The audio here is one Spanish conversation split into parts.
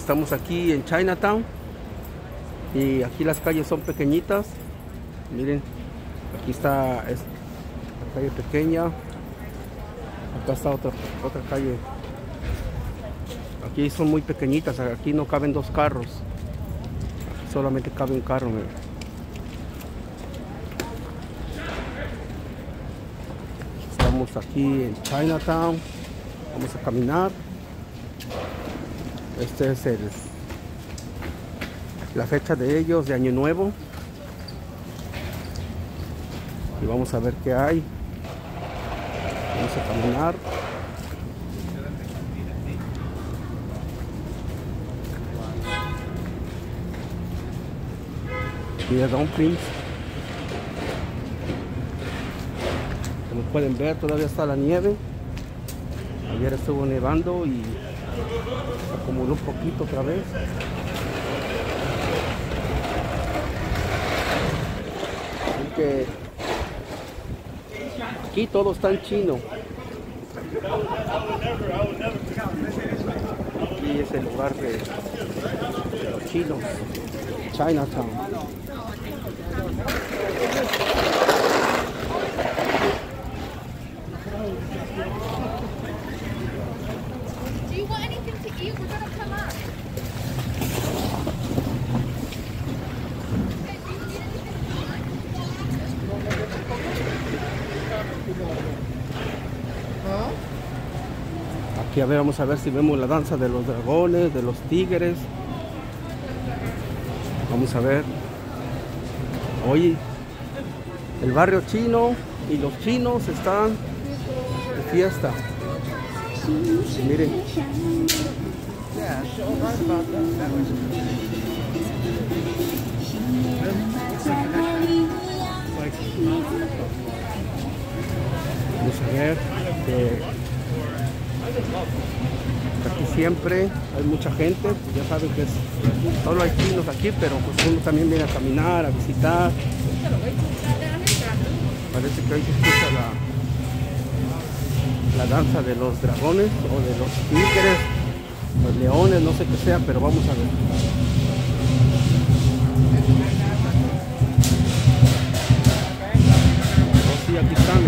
Estamos aquí en Chinatown y aquí las calles son pequeñitas. Miren, aquí está la calle pequeña. Acá está otra calle. Aquí son muy pequeñitas, aquí no caben dos carros. Aquí solamente cabe un carro. Miren. Estamos aquí en Chinatown. Vamos a caminar. Este es la fecha de ellos de Año Nuevo. Y vamos a ver qué hay. Vamos a caminar. Y de dumplings. Como pueden ver, todavía está la nieve. Ayer estuvo nevando y se acumuló un poquito otra vez. Así que aquí todo está en chino. Aquí es el lugar de los chinos, Chinatown. Aquí a ver, vamos a ver si vemos la danza de los dragones, de los tigres. Vamos a ver. Hoy el barrio chino y los chinos están de fiesta. Miren. Vamos a ver. Aquí siempre hay mucha gente, ya saben que solo hay chinos aquí, pero pues uno también viene a caminar, a visitar. Parece que hoy se escucha la danza de los dragones o de los tigres, los leones, no sé qué sea, pero vamos a ver. Oh, sí, aquí están.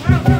Thank you.